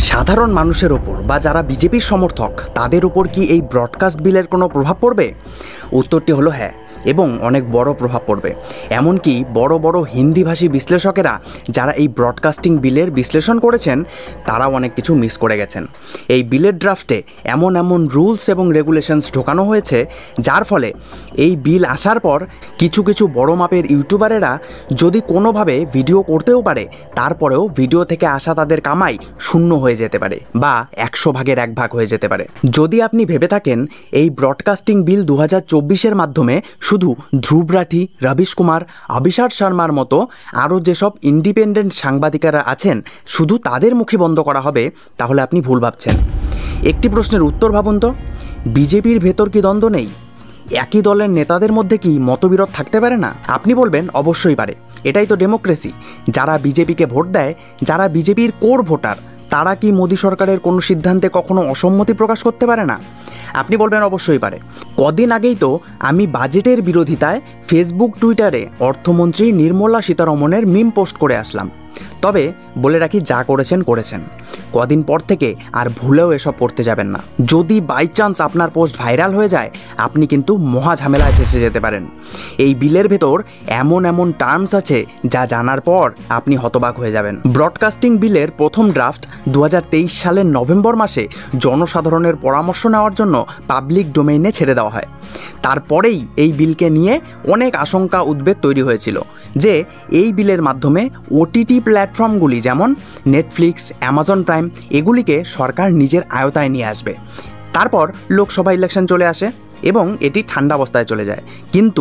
সাধারণ মানুষের ওপর বা যারা বিজেপির সমর্থক তাদের উপর কি এই ব্রডকাস্ট বিলের কোনো প্রভাব পড়বে? উত্তরটি হলো হ্যাঁ, এবং অনেক বড় প্রভাব পড়বে। এমনকি বড় বড় হিন্দিভাষী বিশ্লেষকেরা যারা এই ব্রডকাস্টিং বিলের বিশ্লেষণ করেছেন তারাও অনেক কিছু মিস করে গেছেন। এই বিলের ড্রাফটে এমন এমন রুলস এবং রেগুলেশনস ঢোকানো হয়েছে যার ফলে এই বিল আসার পর কিছু কিছু বড় মাপের ইউটিউবারেরা যদি কোনোভাবে ভিডিও করতেও পারে, তারপরেও ভিডিও থেকে আসা তাদের কামাই শূন্য হয়ে যেতে পারে বা 100 ভাগের 1 ভাগ হয়ে যেতে পারে। যদি আপনি ভেবে থাকেন এই ব্রডকাস্টিং বিল 2024-এর মাধ্যমে শুধু ধ্রুব রাঠি, রবিশ কুমার, অভিষার শর্মার মতো আরও যেসব ইন্ডিপেন্ডেন্ট সাংবাদিকেরা আছেন শুধু তাদের মুখে বন্ধ করা হবে, তাহলে আপনি ভুল ভাবছেন। একটি প্রশ্নের উত্তর ভাবুন তো, বিজেপির ভেতর কি দ্বন্দ্ব নেই? একই দলের নেতাদের মধ্যে কি মতবিরোধ থাকতে পারে না? আপনি বলবেন অবশ্যই পারে, এটাই তো ডেমোক্রেসি। যারা বিজেপিকে ভোট দেয়, যারা বিজেপির কোর ভোটার, তারা কি মোদী সরকারের কোনো সিদ্ধান্তে কখনো অসম্মতি প্রকাশ করতে পারে না? আপনি বলবেন অবশ্যই পারে। কদিন আগেই তো আমি বাজেটের বিরোধিতায় ফেসবুক টুইটারে অর্থমন্ত্রী নির্মলা সীতারমণের মিম পোস্ট করে আসলাম। তবে বলে রাখি, যা করেছেন করেছেন, কদিন পর থেকে আর ভুলেও এসব করতে যাবেন না। যদি বাই চান্স আপনার পোস্ট ভাইরাল হয়ে যায়, আপনি কিন্তু মহা ঝামেলায় ফেসে যেতে পারেন। এই বিলের ভেতর এমন এমন টার্মস আছে যা জানার পর আপনি হতবাক হয়ে যাবেন। ব্রডকাস্টিং বিলের প্রথম ড্রাফট 2023 সালের নভেম্বর মাসে জনসাধারণের পরামর্শ নেওয়ার জন্য পাবলিক ডোমেইনে ছেড়ে দেওয়া হয়। তারপরেই এই বিলকে নিয়ে অনেক আশঙ্কা উদ্বেগ তৈরি হয়েছিল যে এই বিলের মাধ্যমে ওটিটি প্ল্যাটফর্মগুলি যেমন নেটফ্লিক্স, অ্যামাজন প্রাইম এগুলিকে সরকার নিজের আয়তায় নিয়ে আসবে। তারপর লোকসভা ইলেকশন চলে আসে এবং এটি ঠান্ডা অবস্থায় চলে যায়। কিন্তু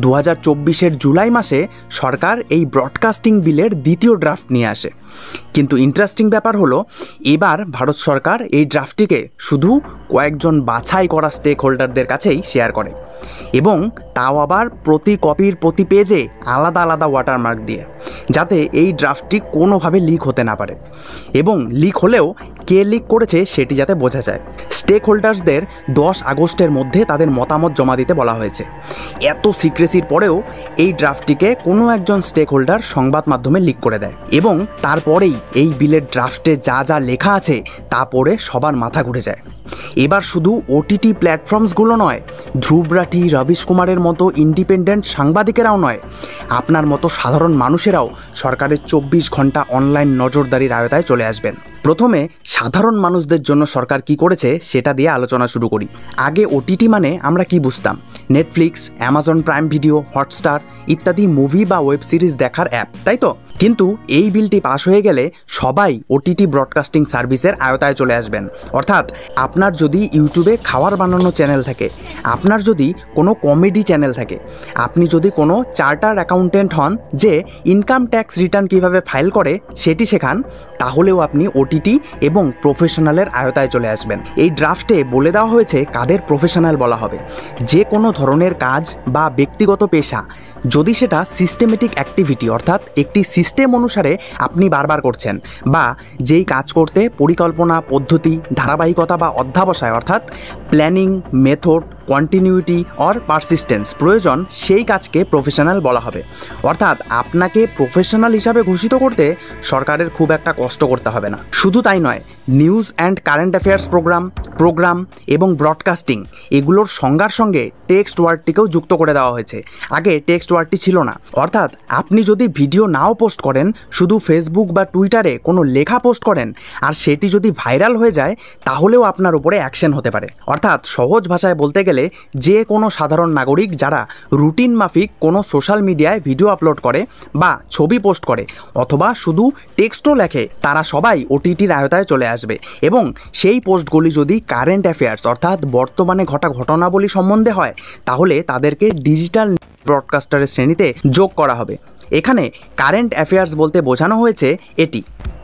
2024-এর জুলাই মাসে সরকার এই ব্রডকাস্টিং বিলের দ্বিতীয় ড্রাফট নিয়ে আসে। কিন্তু ইন্টারেস্টিং ব্যাপার হলো, এবার ভারত সরকার এই ড্রাফটটিকে শুধু কয়েকজন বাছাই করা স্টেক হোল্ডারদের কাছেই শেয়ার করে, এবং তাও আবার প্রতি কপির প্রতি পেজে আলাদা আলাদা ওয়াটারমার্ক দিয়ে, যাতে এই ড্রাফটটি কোনোভাবে লিক হতে না পারে, এবং লিক হলেও কে লিক করেছে সেটি যাতে বোঝা যায়। স্টেক হোল্ডার্সদের 10 আগস্টের মধ্যে তাদের মতামত জমা দিতে বলা হয়েছে। এত সিক্রেসির পরেও এই ড্রাফটটিকে কোনো একজন স্টেক হোল্ডার সংবাদ মাধ্যমে লিক করে দেয়, এবং তারপরেই এই বিলের ড্রাফটে যা যা লেখা আছে তা পড়ে সবার মাথা ঘুরে যায়। এবার শুধু ওটিটি প্ল্যাটফর্মসগুলো নয়, ধ্রুব রাঠি, রবিশ কুমারের মতো ইন্ডিপেন্ডেন্ট সাংবাদিকেরাও নয়, আপনার মতো সাধারণ মানুষেরাও সরকারের 24 ঘন্টা অনলাইন নজরদারির আওতায় চলে আসবেন। প্রথমে সাধারণ মানুষদের জন্য সরকার কি করেছে সেটা দিয়ে আলোচনা শুরু করি। আগে ওটিটি মানে আমরা কি বুঝতাম? Netflix, Amazon Prime video, Hotstar ইত্যাদি মুভি বা ওয়েব সিরিজ দেখার অ্যাপ, তাই তো? কিন্তু এই বিলটি পাশ হয়ে গেলে সবাই ওটিটি ব্রডকাস্টিং সার্ভিসের আওতায় চলে আসবেন। অর্থাৎ আপনার যদি ইউটিউবে খাবার বানানো চ্যানেল থাকে, আপনার যদি কোনো কমেডি চ্যানেল থাকে, আপনি যদি কোনো চার্টার্ড অ্যাকাউন্টেন্ট হন যে ইনকাম ট্যাক্স রিটার্ন কীভাবে ফাইল করে সেটি শেখান, তাহলেও আপনি ওটিটি এবং প্রফেশনালের আওতায় চলে আসবেন। এই ড্রাফটে বলে দেওয়া হয়েছে কাদের প্রফেশনাল বলা হবে। যে কোনো ধরনের কাজ বা ব্যক্তিগত পেশা, যদি সেটা সিস্টেমেটিক অ্যাক্টিভিটি অর্থাৎ একটি সিস্টেম অনুসারে আপনি বারবার করছেন, বা যেই কাজ করতে পরিকল্পনা, পদ্ধতি, ধারাবাহিকতা বা অধ্যাবসায় অর্থাৎ planning, method, continuity or persistence প্রয়োজন, সেই কাজকে প্রফেশনাল বলা হবে। অর্থাৎ আপনাকে প্রফেশনাল হিসাবে ঘোষিত করতে সরকারের খুব একটা কষ্ট করতে হবে না। শুধু তাই নয়, news and current affairs programme এবং ব্রডকাস্টিং এগুলোর সংজ্ঞার সঙ্গে টেক্সট ওয়ার্ডটিকেও যুক্ত করে দেওয়া হয়েছে। আগে টেক্সট ওয়ার্ডটি ছিল না। অর্থাৎ আপনি যদি ভিডিও নাও পোস্ট করেন, শুধু ফেসবুক বা টুইটারে কোনো লেখা পোস্ট করেন, আর সেটি যদি ভাইরাল হয়ে যায়, তাহলেও আপনার উপরে অ্যাকশন হতে পারে। অর্থাৎ সহজ ভাষায় বলতে গেলে, যে কোনো সাধারণ নাগরিক যারা রুটিন মাফিক কোনো সোশ্যাল মিডিয়ায় ভিডিও আপলোড করে বা ছবি পোস্ট করে অথবা শুধু টেক্সটও লেখে, তারা সবাই ওটিটির আওতায় চলে আসবে। এবং সেই পোস্টগুলি যদি কারেন্ট অ্যাফেয়ার্স অর্থাৎ বর্তমানে ঘটা ঘটনাবলী সম্বন্ধে হয়, তাহলে তাদেরকে ডিজিটাল ব্রডকাস্টারের শ্রেণীতে যোগ করা হবে। এখানে কারেন্ট অ্যাফেয়ার্স বলতে বোঝানো হয়েছে এটি।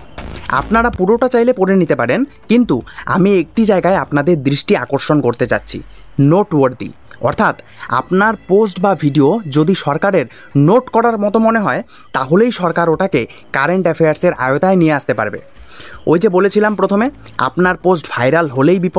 আপনারা পুরোটা চাইলে পড়ে নিতে পারেন, কিন্তু আমি একটি জায়গায় আপনাদের দৃষ্টি আকর্ষণ করতে চাচ্ছি, নোটওয়ার্দি। অর্থাৎ আপনার পোস্ট বা ভিডিও যদি সরকারের নোট করার মতো মনে হয়, তাহলেই সরকার ওটাকে কারেন্ট অ্যাফেয়ার্সের আওতায় নিয়ে আসতে পারবে। ওই যে বলেছিলাম প্রথমে, আপনার পোস্ট ভাইরাল হলেই বিপদ।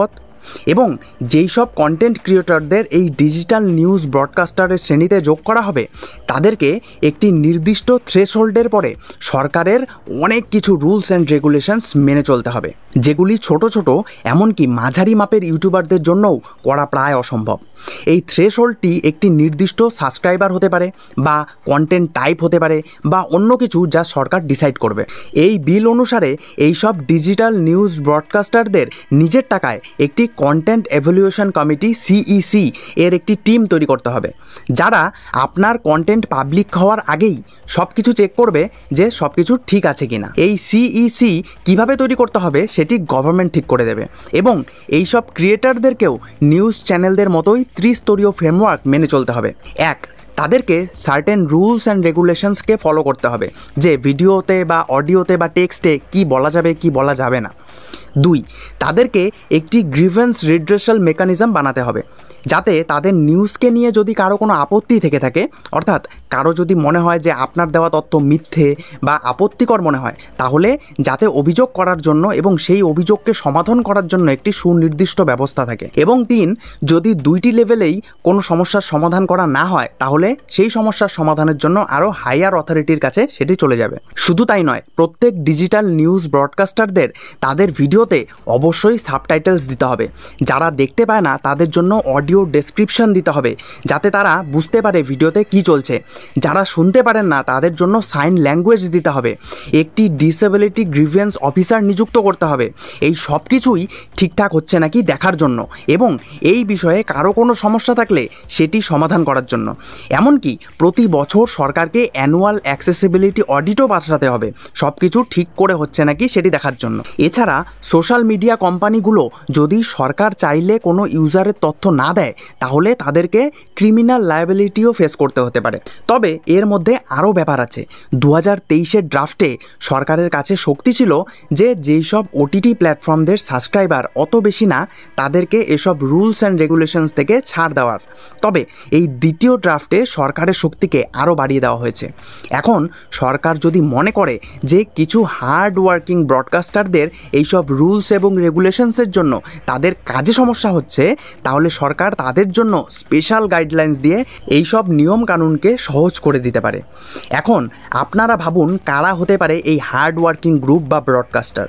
এবং যেই সব কন্টেন্ট ক্রিয়েটরদের এই ডিজিটাল নিউজ ব্রডকাস্টারের শ্রেণীতে যোগ করা হবে তাদেরকে একটি নির্দিষ্ট থ্রেশহোল্ডের পরে সরকারের অনেক কিছু রুলস অ্যান্ড রেগুলেশনস মেনে চলতে হবে, যেগুলি ছোট ছোট এমনকি মাঝারি মাপের ইউটিউবারদের জন্যও করা প্রায় অসম্ভব। এই থ্রেশহোল্ডটি একটি নির্দিষ্ট সাবস্ক্রাইবার হতে পারে বা কন্টেন্ট টাইপ হতে পারে বা অন্য কিছু যা সরকার ডিসাইড করবে। এই বিল অনুসারে এইসব ডিজিটাল নিউজ ব্রডকাস্টারদের নিজের টাকায় একটি কন্টেন্ট এভ্যালুয়েশন কমিটি সিইসি এর একটি টিম তৈরি করতে হবে, যারা আপনার কন্টেন্ট পাবলিক হওয়ার আগেই সব কিছু চেক করবে যে সব কিছু ঠিক আছে কিনা। এই সিইসি কিভাবে তৈরি করতে হবে সেটি গভর্নমেন্ট ঠিক করে দেবে এবং এইসব ক্রিয়েটারদেরকেও নিউজ চ্যানেলদের মতোই ত্রিস্তরীয় ফ্রেমওয়ার্ক মেনে চলতে হবে। তাদেরকে সার্টেন রুলস অ্যান্ড রেগুলেশনসকে ফলো করতে হবে যে ভিডিওতে বা অডিওতে বা টেক্সটে কি বলা যাবে কি বলা যাবে না। 2, তাদেরকে একটি গ্রিভেন্স রিড্রেসাল মেকানিজম বানাতে হবে, যাতে তাদের নিউজকে নিয়ে যদি কারো কোনো আপত্তি থেকে থাকে, অর্থাৎ কারো যদি মনে হয় যে আপনার দেওয়া তথ্য মিথ্যে বা আপত্তিকর মনে হয়, তাহলে যাতে অভিযোগ করার জন্য এবং সেই অভিযোগকে সমাধান করার জন্য একটি সুনির্দিষ্ট ব্যবস্থা থাকে। এবং 3, যদি 2টি লেভেলেই কোনো সমস্যার সমাধান করা না হয় তাহলে সেই সমস্যার সমাধানের জন্য আরও হায়ার অথরিটির কাছে সেটি চলে যাবে। শুধু তাই নয়, প্রত্যেক ডিজিটাল নিউজ ব্রডকাস্টারদের তাদের ভিডিওতে অবশ্যই সাবটাইটেলস দিতে হবে। যারা দেখতে পায় না তাদের জন্য অডিও ডেসক্রিপশন দিতে হবে, যাতে তারা বুঝতে পারে ভিডিওতে কি চলছে। যারা শুনতে পারেন না তাদের জন্য সাইন ল্যাঙ্গুয়েজ দিতে হবে। একটি ডিসেবিলিটি গ্রিভেন্স অফিসার নিযুক্ত করতে হবে। এই সব কিছুই ঠিকঠাক হচ্ছে নাকি দেখার জন্য এবং এই বিষয়ে কারো কোনো সমস্যা থাকলে সেটি সমাধান করার জন্য। এমনকি প্রতি বছর সরকারকে অ্যানুয়াল অ্যাক্সেসিবিলিটি অডিটও পাঠাতে হবে, সব কিছু ঠিক করে হচ্ছে নাকি সেটি দেখার জন্য। এছাড়া সোশ্যাল মিডিয়া কোম্পানিগুলো যদি সরকার চাইলে কোনো ইউজারের তথ্য না দেয় তাহলে তাদেরকে ক্রিমিনাল লায়াবিলিটিও ফেস করতে হতে পারে। তবে এর মধ্যে আরও ব্যাপার আছে। 2023-এর ড্রাফটে সরকারের কাছে শক্তি ছিল যে যেই সব ওটিটি প্ল্যাটফর্মদের সাবস্ক্রাইবার অত বেশি না তাদেরকে এসব রুলস অ্যান্ড রেগুলেশনস থেকে ছাড় দেওয়ার। তবে এই দ্বিতীয় ড্রাফটে সরকারের শক্তিকে আরও বাড়িয়ে দেওয়া হয়েছে। এখন সরকার যদি মনে করে যে কিছু হার্ড ওয়ার্কিং ব্রডকাস্টারদের এইসব রুলস এবং রেগুলেশনসের জন্য তাদের কাজে সমস্যা হচ্ছে, তাহলে সরকার তাদের জন্য স্পেশাল গাইডলাইন্স দিয়ে এইসব নিয়ম কানুনকে সহজ করে দিতে পারে। এখন আপনারা ভাবুন কারা হতে পারে এই হার্ড ওয়ার্কিং গ্রুপ বা ব্রডকাস্টার।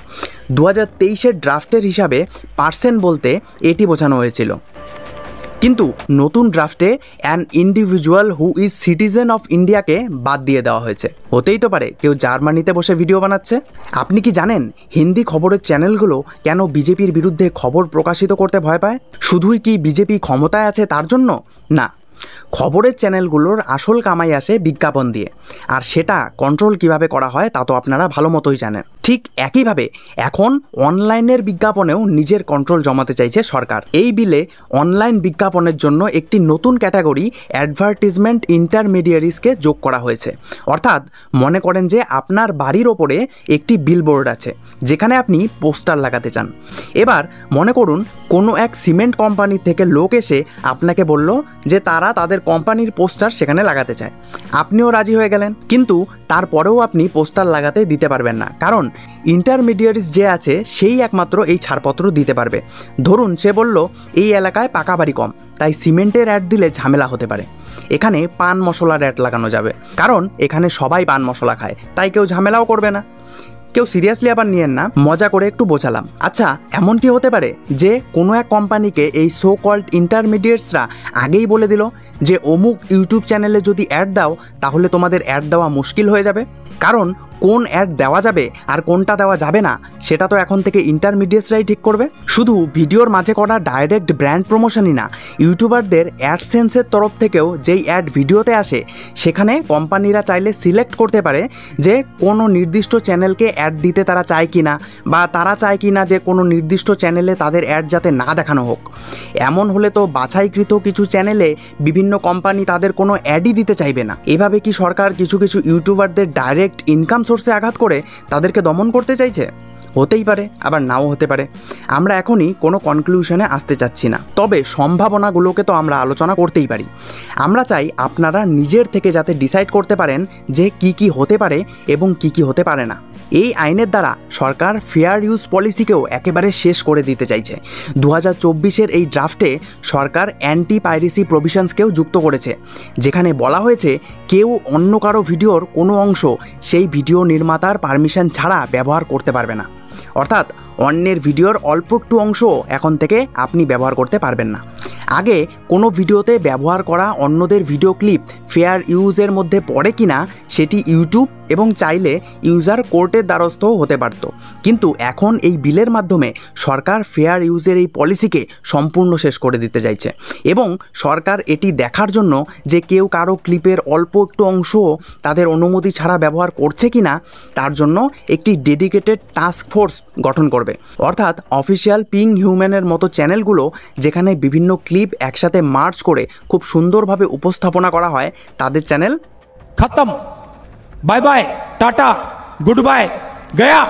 2023-এর ড্রাফটের হিসাবে পার্সেন্ট বলতে এটি বোঝানো হয়েছিল, কিন্তু নতুন ড্রাফটে an individual who is citizen of ইন্ডিয়াকে বাদ দিয়ে দেওয়া হয়েছে। হতেই তো পারে কেউ জার্মানিতে বসে ভিডিও বানাচ্ছে। আপনি কি জানেন হিন্দি খবরের চ্যানেলগুলো কেন বিজেপির বিরুদ্ধে খবর প্রকাশিত করতে ভয় পায়? শুধুই কি বিজেপি ক্ষমতায় আছে তার জন্য? না, খবরের চ্যানেলগুলোর আসল কামাই আসে বিজ্ঞাপন দিয়ে, আর সেটা কন্ট্রোল কিভাবে করা হয় তা তো আপনারা ভালো মতোই জানেন। ঠিক একইভাবে এখন অনলাইনের বিজ্ঞাপনেও নিজের কন্ট্রোল জমাতে চাইছে সরকার। এই বিলে অনলাইন বিজ্ঞাপনের জন্য একটি নতুন ক্যাটাগরি অ্যাডভার্টিজমেন্ট ইন্টারমিডিয়ারিজকে যোগ করা হয়েছে। অর্থাৎ মনে করেন যে আপনার বাড়ির ওপরে একটি বিলবোর্ড আছে যেখানে আপনি পোস্টার লাগাতে চান। এবার মনে করুন কোনো এক সিমেন্ট কোম্পানি থেকে লোক এসে আপনাকে বলল যে তারা তাদের কোম্পানির পোস্টার সেখানে লাগাতে চায়। আপনিও রাজি হয়ে গেলেন, কিন্তু তারপরেও আপনি পোস্টার লাগাতে দিতে পারবেন না, কারণ ইন্টারমিডিয়ারিজ যে আছে সেই একমাত্র এই ছাড়পত্র দিতে পারবে। ধরুন সে বলল এই এলাকায় পাকা বাড়ি কম, তাই সিমেন্টের অ্যাড দিলে ঝামেলা হতে পারে। এখানে পান মশলার অ্যাড লাগানো যাবে, কারণ এখানে সবাই পান মশলা খায়, তাই কেউ ঝামেলাও করবে না। কেউ সিরিয়াসলি আবার নিয়েন না, মজা করে একটু বোঝালাম। আচ্ছা, এমন কি হতে পারে যে কোনো এক কোম্পানিকে এই সো কল্ড ইন্টারমিডিয়েটসরা আগেই বলে দিল যে অমুক ইউটিউব চ্যানেলে যদি অ্যাড দাও তাহলে তোমাদের অ্যাড দেওয়া মুশকিল হয়ে যাবে? কারণ কোন অ্যাড দেওয়া যাবে আর কোনটা দেওয়া যাবে না সেটা তো এখন থেকে ইন্টারমিডিয়েটসরাই ঠিক করবে। শুধু ভিডিওর মাঝে করা ডাইরেক্ট ব্র্যান্ড প্রমোশনই না, ইউটিউবারদের অ্যাডসেন্সের তরফ থেকেও যেই অ্যাড ভিডিওতে আসে সেখানে কোম্পানিরা চাইলে সিলেক্ট করতে পারে যে কোনো নির্দিষ্ট চ্যানেলকে অ্যাড দিতে তারা চায় কি না, বা তারা চায় কি না যে কোনো নির্দিষ্ট চ্যানেলে তাদের অ্যাড যাতে না দেখানো হোক। এমন হলে তো বাছাইকৃত কিছু চ্যানেলে বিভিন্ন কোম্পানি তাদের কোনো অ্যাডই দিতে চাইবে না। এভাবে কি সরকার কিছু কিছু ইউটিউবারদের ডাইরেক্ট ইনকাম সোর্সে আঘাত করে তাদেরকে দমন করতে চাইছে? হতেই পারে, আবার নাও হতে পারে। আমরা এখনই কোনো কনক্লুশনে আসতে চাচ্ছি না, তবে সম্ভাবনাগুলোকে তো আমরা আলোচনা করতেই পারি। আমরা চাই আপনারা নিজের থেকে যাতে ডিসাইড করতে পারেন যে কি কি হতে পারে এবং কি কি হতে পারে না। এই আইনের দ্বারা সরকার ফেয়ার ইউজ পলিসিকেও একেবারে শেষ করে দিতে চাইছে। 2024-এর এই ড্রাফটে সরকার অ্যান্টি পাইরেসি প্রভিশনসকেও যুক্ত করেছে, যেখানে বলা হয়েছে কেউ অন্য কারো ভিডিওর কোনো অংশ সেই ভিডিও নির্মাতার পারমিশন ছাড়া ব্যবহার করতে পারবে না। অর্থাৎ অন্যের ভিডিওর অল্প একটু অংশ এখন থেকে আপনি ব্যবহার করতে পারবেন না। আগে কোনো ভিডিওতে ব্যবহার করা অন্যদের ভিডিও ক্লিপ ফেয়ার ইউজের মধ্যে পড়ে কিনা সেটি ইউটিউব এবং চাইলে ইউজার কোর্টের দ্বারস্থও হতে পারত, কিন্তু এখন এই বিলের মাধ্যমে সরকার ফেয়ার ইউজের এই পলিসিকে সম্পূর্ণ শেষ করে দিতে চাইছে এবং সরকার এটি দেখার জন্য যে কেউ কারো ক্লিপের অল্প একটু অংশও তাদের অনুমতি ছাড়া ব্যবহার করছে কিনা তার জন্য একটি ডেডিকেটেড টাস্ক ফোর্স গঠন করবে। অর্থাৎ অফিসিয়াল পিং হিউম্যানের মতো চ্যানেলগুলো যেখানে বিভিন্ন ক্লিপ একসাথে মার্চ করে খুব সুন্দরভাবে উপস্থাপনা করা হয়, তাদের চ্যানেল খতম, bye bye, tata, goodbye, গয়া।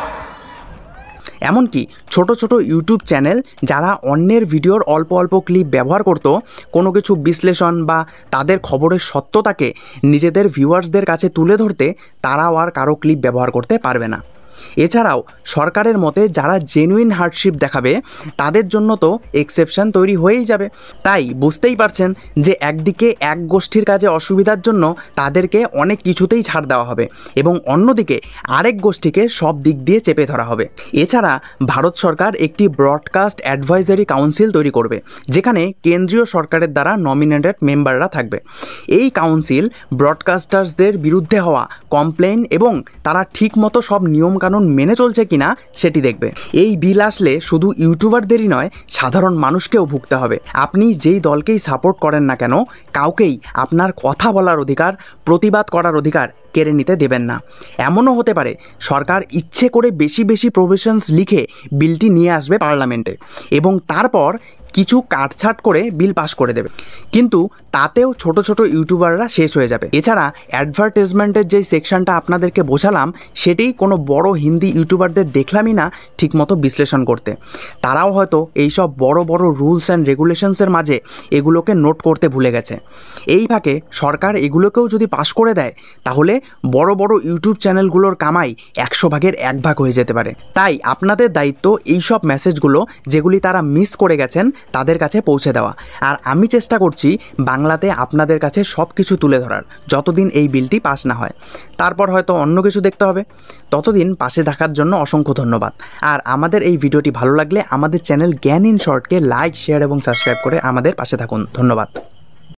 এমনকি ছোট ছোট ইউটিউব চ্যানেল যারা অন্যের ভিডিওর অল্প অল্প ক্লিপ ব্যবহার করত কোনো কিছু বিশ্লেষণ বা তাদের খবরের সত্যতাকে নিজেদের ভিউয়ার্সদের কাছে তুলে ধরতে, তারাও আর কারো ক্লিপ ব্যবহার করতে পারবে না। এছাড়াও সরকারের মতে যারা জেনুইন হার্ডশিপ দেখাবে তাদের জন্য তো এক্সেপশন তৈরি হয়েই যাবে। তাই বুঝতেই পারছেন যে একদিকে এক গোষ্ঠীর কাজে অসুবিধার জন্য তাদেরকে অনেক কিছুতেই ছাড় দেওয়া হবে এবং অন্যদিকে আরেক গোষ্ঠীকে সব দিক দিয়ে চেপে ধরা হবে। এছাড়া ভারত সরকার একটি ব্রডকাস্ট অ্যাডভাইজারি কাউন্সিল তৈরি করবে, যেখানে কেন্দ্রীয় সরকারের দ্বারা নমিনেটেড মেম্বাররা থাকবে। এই কাউন্সিল ব্রডকাস্টার্সদের বিরুদ্ধে হওয়া কমপ্লেন এবং তারা ঠিকমতো সব নিয়মকানুন মেনে চলছে কিনা সেটি দেখবে। এই বিল আসলে শুধু ইউটিউবারদেরই নয়, সাধারণ মানুষকেও ভুগতে হবে। আপনি যেই দলকেই সাপোর্ট করেন না কেন, কাউকেই আপনার কথা বলার অধিকার, প্রতিবাদ করার অধিকার কেড়ে নিতে দেবেন না। এমনও হতে পারে সরকার ইচ্ছে করে বেশি বেশি প্রভিশনস লিখে বিলটি নিয়ে আসবে পার্লামেন্টে এবং তারপর কিছু কাটছাট করে বিল পাস করে দেবে, কিন্তু তাতেও ছোট ছোট ইউটিউবাররা শেষ হয়ে যাবে। এছাড়া অ্যাডভার্টাইজমেন্টের যেই সেকশনটা আপনাদেরকে বোঝালাম, সেটাই কোনো বড় হিন্দি ইউটিউবারদের দেখলামই না ঠিকমতো বিশ্লেষণ করতে। তারাও হয়তো এইসব বড় বড় রুলস অ্যান্ড রেগুলেশনসের মাঝে এগুলোকে নোট করতে ভুলে গেছে। এই ফাঁকে সরকার এগুলোকেও যদি পাস করে দেয়, তাহলে বড় বড় ইউটিউব চ্যানেলগুলোর কামাই 100 ভাগের 1 ভাগ হয়ে যেতে পারে। তাই আপনাদের দায়িত্ব এইসব মেসেজগুলো যেগুলি তারা মিস করে গেছেন তাদের কাছে পৌঁছে দেওয়া। আর আমি চেষ্টা করছি বাংলাতে আপনাদের কাছে সব কিছু তুলে ধরার, যতদিন এই বিলটি পাস না হয়। তারপর হয়তো অন্য কিছু দেখতে হবে। ততদিন পাশে থাকার জন্য অসংখ্য ধন্যবাদ। আর আমাদের এই ভিডিওটি ভালো লাগলে আমাদের চ্যানেল জ্ঞান ইন শর্টকে লাইক, শেয়ার এবং সাবস্ক্রাইব করে আমাদের পাশে থাকুন। ধন্যবাদ।